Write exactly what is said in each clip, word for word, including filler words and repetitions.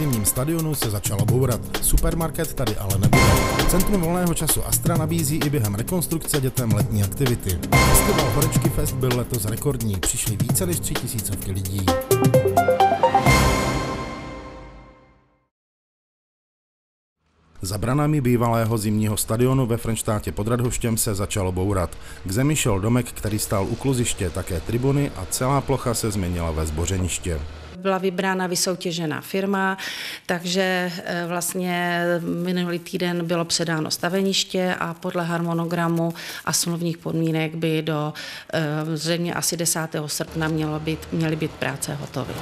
zimním stadionu se začalo bourat. Supermarket tady ale nebude. Centrum volného času Astra nabízí i během rekonstrukce dětem letní aktivity. Festival Horečky Fest byl letos rekordní, přišly více než tři tisícovky lidí. Za branami bývalého zimního stadionu ve Frenštátě pod Radhoštěm se začalo bourat. K zemi šel domek, který stál u kluziště, také tribuny a celá plocha se změnila ve zbořeniště. Byla vybrána vysoutěžená firma, takže vlastně minulý týden bylo předáno staveniště a podle harmonogramu a smluvních podmínek by do zřejmě asi desátého srpna mělo být, měly být práce hotové.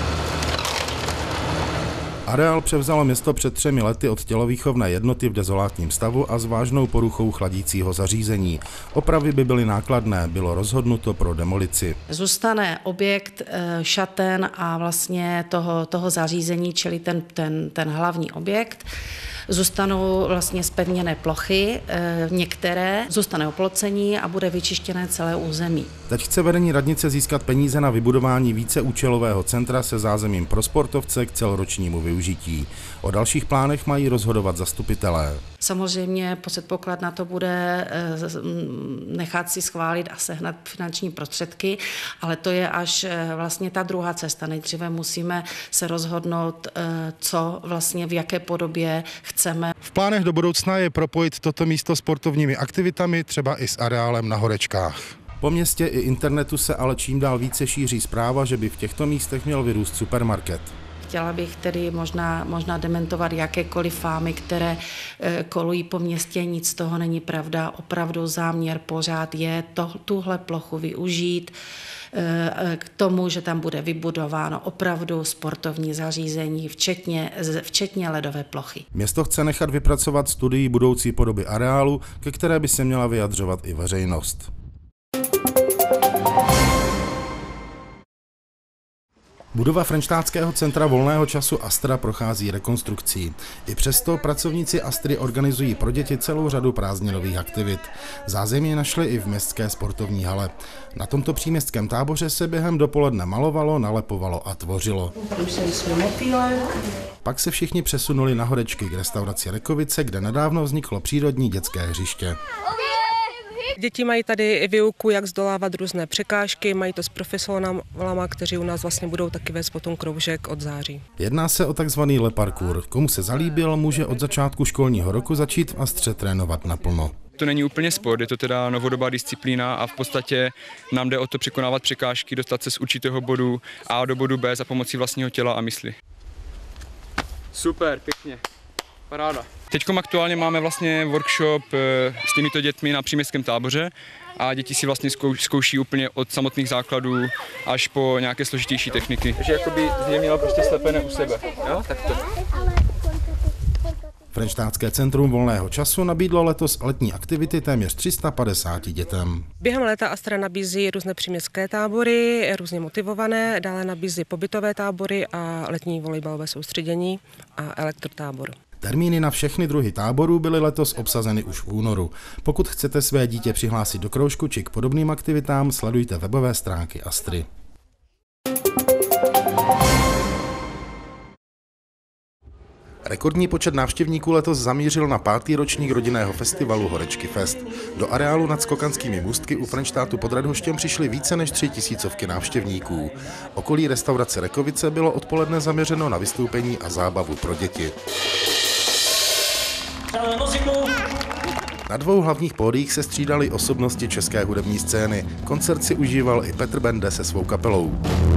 Areál převzalo město před třemi lety od tělovýchovné jednoty v dezolátním stavu a s vážnou poruchou chladícího zařízení. Opravy by byly nákladné, bylo rozhodnuto pro demolici. Zůstane objekt šaten a vlastně toho, toho zařízení, čili ten, ten, ten hlavní objekt. Zůstanou vlastně zpevněné plochy, některé zůstane oplocení a bude vyčištěné celé území. Teď chce vedení radnice získat peníze na vybudování víceúčelového centra se zázemím pro sportovce k celoročnímu využití. O dalších plánech mají rozhodovat zastupitelé. Samozřejmě předpoklad na to bude nechat si schválit a sehnat finanční prostředky, ale to je až vlastně ta druhá cesta. Nejdříve musíme se rozhodnout, co vlastně v jaké podobě chceme. V plánech do budoucna je propojit toto místo sportovními aktivitami, třeba i s areálem na Horečkách. Po městě i internetu se ale čím dál více šíří zpráva, že by v těchto místech měl vyrůst supermarket. Chtěla bych tedy možná, možná dementovat jakékoliv fámy, které kolují po městě, nic z toho není pravda. Opravdu záměr pořád je to, tuhle plochu využít k tomu, že tam bude vybudováno opravdu sportovní zařízení, včetně, včetně ledové plochy. Město chce nechat vypracovat studii budoucí podoby areálu, ke které by se měla vyjadřovat i veřejnost. Budova Frenštátského centra volného času Astra prochází rekonstrukcí. I přesto pracovníci Astry organizují pro děti celou řadu prázdninových aktivit. Zázemí našli i v městské sportovní hale. Na tomto příměstském táboře se během dopoledne malovalo, nalepovalo a tvořilo. Pak se všichni přesunuli na Horečky k restauraci Rekovice, kde nedávno vzniklo přírodní dětské hřiště. Děti mají tady výuku, jak zdolávat různé překážky, mají to s profesionálama, kteří u nás vlastně budou taky vést potom kroužek od září. Jedná se o takzvaný le parkour. Komu se zalíbil, může od začátku školního roku začít v Astře trénovat naplno. To není úplně sport, je to teda novodobá disciplína a v podstatě nám jde o to překonávat překážky, dostat se z určitého bodu A do bodu B za pomocí vlastního těla a mysli. Super, pěkně, paráda. Teď aktuálně máme vlastně workshop s těmito dětmi na příměstském táboře a děti si vlastně zkouší úplně od samotných základů až po nějaké složitější techniky. Takže jakoby z něj měla prostě slepené u sebe, jo? Tak to. Frenštátské centrum volného času nabídlo letos letní aktivity téměř tři sta padesáti dětem. Během léta Astra nabízí různé příměstské tábory, různě motivované, dále nabízí pobytové tábory a letní volejbalové soustředění a elektrotábor. Termíny na všechny druhy táborů byly letos obsazeny už v únoru. Pokud chcete své dítě přihlásit do kroužku či k podobným aktivitám, sledujte webové stránky Astry. Rekordní počet návštěvníků letos zamířil na pátý ročník rodinného festivalu Horečky Fest. Do areálu nad Skokanskými můstky u Frenštátu pod Radhoštěm přišly více než tři tisícovky návštěvníků. Okolí restaurace Rekovice bylo odpoledne zaměřeno na vystoupení a zábavu pro děti. Na dvou hlavních pódiích se střídali osobnosti české hudební scény. Koncert si užíval i Petr Bende se svou kapelou.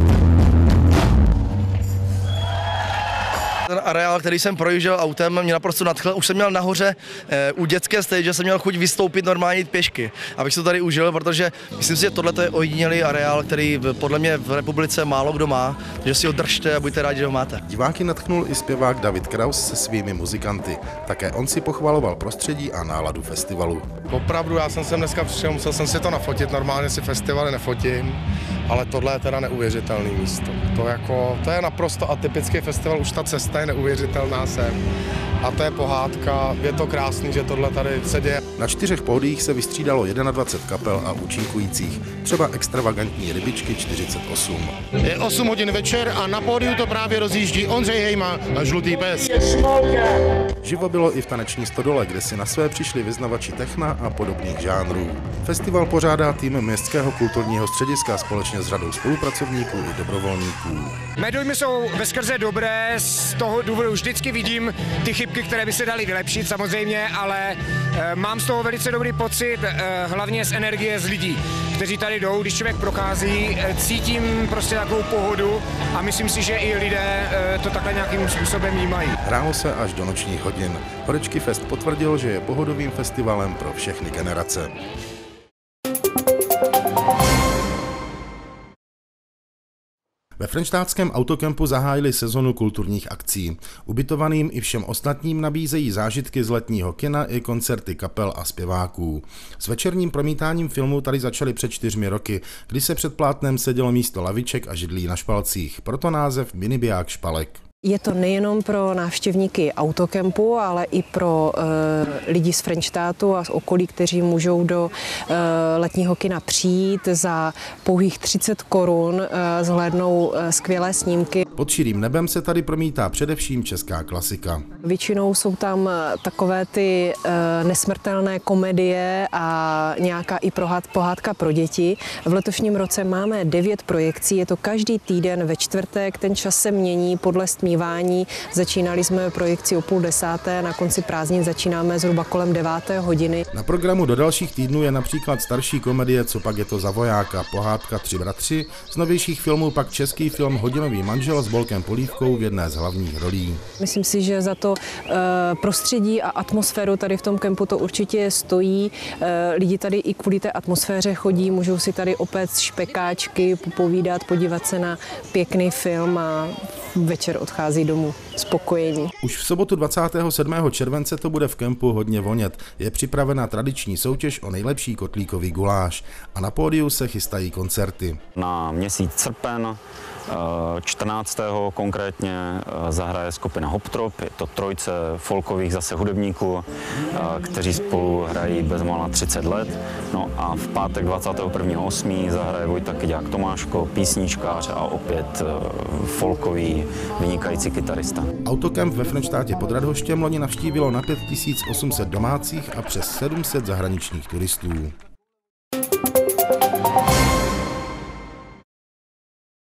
Ten areál, který jsem projížděl autem, mě naprosto nadchl. Už jsem měl nahoře e, u dětské stage, jsem měl chuť vystoupit normálně jít pěšky, abych se to tady užil, protože myslím si, že tohle je ojedinělý areál, který podle mě v republice málo kdo má, takže si ho držte a buďte rádi, že ho máte. Diváky nadchnul i zpěvák David Kraus se svými muzikanty. Také on si pochvaloval prostředí a náladu festivalu. Opravdu, já jsem sem dneska přišel, musel jsem si to nafotit, normálně si festivaly nefotím, ale tohle je teda neuvěřitelné místo. To, jako, to je naprosto atypický festival, už ta cesta je neuvěřitelná sem. A to je pohádka, je to krásný, že tohle tady se děje. Na čtyřech pódiích se vystřídalo dvacet jedna kapel a účinkujících, třeba extravagantní Rybičky čtyřicet osm. Je osm hodin večer a na pódiu to právě rozjíždí Ondřej Hejma a Žlutý pes. Živo bylo i v taneční stodole, kde si na své přišli vyznavači techna a podobných žánrů. Festival pořádá tým Městského kulturního střediska společně s řadou spolupracovníků i dobrovolníků. Mé dojmy jsou veskrze dobré, z toho důvodu vždycky vidím ty chybky, které by se daly vylepšit samozřejmě, ale e, mám z toho velice dobrý pocit, e, hlavně z energie z lidí, kteří tady jdou, když člověk prochází, e, cítím prostě takovou pohodu a myslím si, že i lidé e, to takhle nějakým způsobem vnímají. Hrálo se až do nočních hodin. Horečky Fest potvrdil, že je pohodovým festivalem pro všechny generace. Ve frenštátském autokempu zahájili sezonu kulturních akcí. Ubytovaným i všem ostatním nabízejí zážitky z letního kina i koncerty kapel a zpěváků. S večerním promítáním filmu tady začali před čtyřmi roky, kdy se před plátnem sedělo místo laviček a židlí na špalcích, proto název Minibiják špalek. Je to nejenom pro návštěvníky autokempu, ale i pro e, lidi z Frenštátu a z okolí, kteří můžou do e, letního kina přijít za pouhých třicet korun, e, zhlédnou e, skvělé snímky. Pod širým nebem se tady promítá především česká klasika. Většinou jsou tam takové ty e, nesmrtelné komedie a nějaká i prohád, pohádka pro děti. V letošním roce máme devět projekcí, je to každý týden ve čtvrtek, ten čas se mění podle stmívání. Začínali jsme projekci o půl desáté, na konci prázdnin začínáme zhruba kolem deváté hodiny. Na programu do dalších týdnů je například starší komedie Co pak je to za vojáka, pohádka Tři bratři, z novějších filmů pak český film Hodinový manžel s Bolkem Polívkou v jedné z hlavních rolí. Myslím si, že za to e, prostředí a atmosféru tady v tom kempu to určitě stojí. E, lidi tady i kvůli té atmosféře chodí, můžou si tady opéct špekáčky, popovídat, podívat se na pěkný film a večer odchází domů spokojení. Už v sobotu dvacátého sedmého července to bude v kempu hodně vonět. Je připravena tradiční soutěž o nejlepší kotlíkový guláš a na pódiu se chystají koncerty. Na měsíc srpen čtrnáctého konkrétně zahraje skupina Hoptrop, je to trojce folkových zase hudebníků, kteří spolu hrají bezmála třicet let. No a v pátek dvacátého prvního osmého zahraje Vojta Kyďák Tomáško, písničkář a opět folkový vynikající kytarista. Autokemp ve Frenštátě pod Radhoštěm loni navštívilo na pět tisíc osm set domácích a přes sedm set zahraničních turistů.